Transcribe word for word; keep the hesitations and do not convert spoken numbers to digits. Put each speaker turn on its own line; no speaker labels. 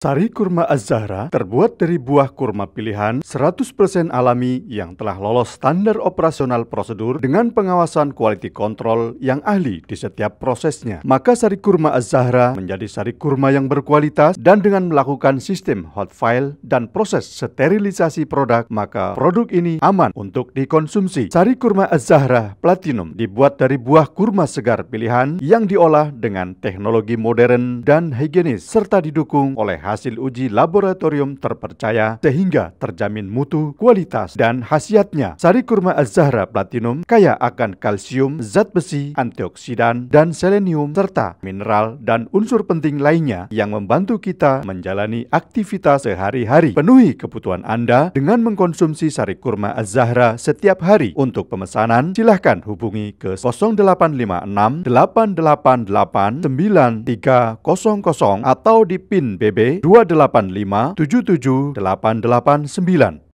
Sari kurma Az-Zahra terbuat dari buah kurma pilihan seratus persen alami yang telah lolos standar operasional prosedur dengan pengawasan quality control yang ahli di setiap prosesnya. Maka sari kurma Az-Zahra menjadi sari kurma yang berkualitas, dan dengan melakukan sistem hot file dan proses sterilisasi produk, maka produk ini aman untuk dikonsumsi. Sari kurma Az-Zahra Platinum dibuat dari buah kurma segar pilihan yang diolah dengan teknologi modern dan higienis serta didukung oleh hasil uji laboratorium terpercaya sehingga terjamin mutu, kualitas, dan khasiatnya. Sari kurma Az-Zahra Platinum kaya akan kalsium, zat besi, antioksidan, dan selenium, serta mineral dan unsur penting lainnya yang membantu kita menjalani aktivitas sehari-hari. Penuhi kebutuhan Anda dengan mengkonsumsi sari kurma Az-Zahra setiap hari. Untuk pemesanan, silahkan hubungi ke nol delapan lima enam delapan delapan delapan sembilan tiga nol nol atau di PIN B B dua delapan lima tujuh tujuh delapan delapan sembilan.